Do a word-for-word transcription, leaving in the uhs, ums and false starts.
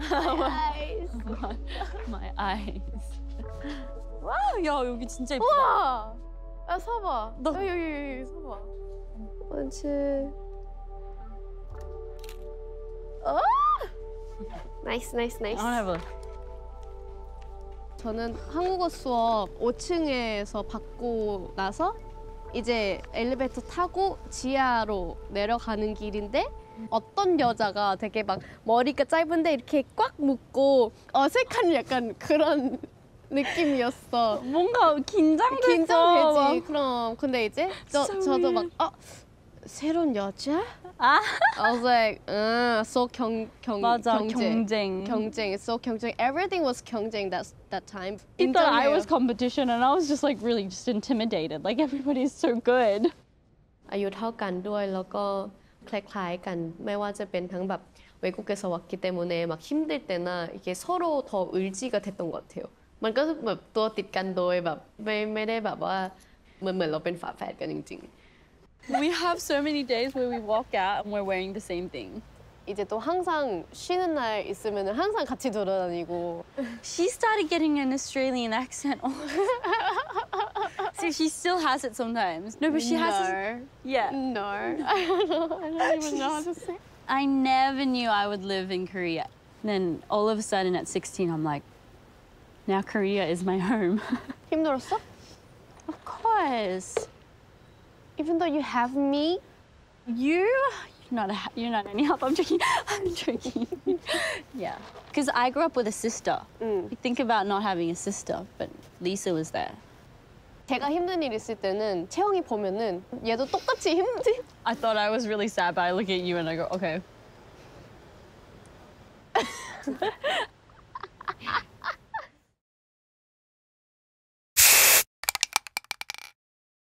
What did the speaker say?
My eyes. My, my eyes. 와, 야 여기 진짜 예쁘다. 우와. 야 서봐. 너- 여기 여기 여기 서봐. 원치. 어? 나이스 나이스 나이스. I wanna have a look. 저는 한국어 수업 오 층에서 받고 나서 이제 엘리베이터 타고 지하로 내려가는 길인데 어떤 여자가 되게 막 머리가 짧은데 이렇게 꽉 묶고 어색한 약간 그런 느낌이었어. 뭔가 긴장됐어. 긴장되지. 그럼 근데 이제 저, So 저도 막 weird. 어? 새로운 여자? 아, I was like, uh, so 경, 경, 맞아, 경쟁. 경쟁. 경쟁, so 경쟁. Everything was 경쟁 that, that time. He thought I 인정해요. was competition, and I was just like really just intimidated. Like everybody's so good. อายุเท่ากันด้วยแล้วก็คล้ายๆกันไม่ว่าจะเป็นทั้งแบบ외국에서 왔기 때문에 막 힘들 때나 이게 서로 더 의지가 됐던 것 같아요. มันก็แบบตัวติดกันโดยแบบไม่ไม่ได้แบบว่าเหมือนเหมือนเราเป็นฝาแฝดกันจริง We have so many days where we walk out and we're wearing the same thing. ๆ 이제 또 항상 쉬는 날 있으면 항상 같이 돌아다니고. She started getting an Australian accent. See, she still has it sometimes. No, but she has it. Yeah. No. I don't know. I don't even know how to say. I never knew I would live in Korea. Then all of a sudden at sixteen, I'm like, now Korea is my home. 힘들었어? Of course. Even though you have me? You? You're not, a, you're not any help. I'm joking. I'm joking. Yeah. Because I grew up with a sister. 응. You think about not having a sister, but Lisa was there. 제가 힘든 일 있을 때는 채영이 보면은 얘도 똑같이 힘든. I thought I was really sad, but I look at you and I go, okay.